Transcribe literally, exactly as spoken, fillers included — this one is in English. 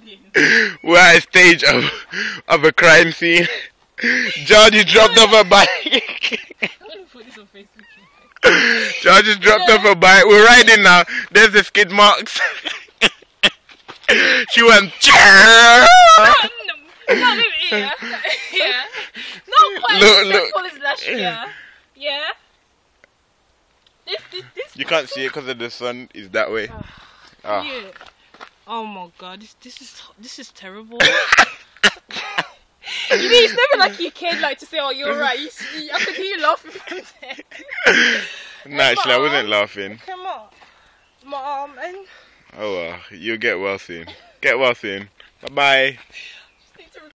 We're at a stage of of a crime scene. Georgie dropped off a bike. Georgie dropped off a bike. We're riding now. There's the skid marks. She went. No, no, yeah, yeah. No, quite Look, look. as last year. Yeah. This, this, this You can't see it because of the sun is that way. Uh, Oh. Yeah. Oh my god, this this is this is terrible. You mean it's never like your kid like to say, "Oh, you're right." You see, I could hear you laughing from there. No, actually, I wasn't laughing. Come on, mom, and Oh well, you get well soon. Get well soon. Bye bye.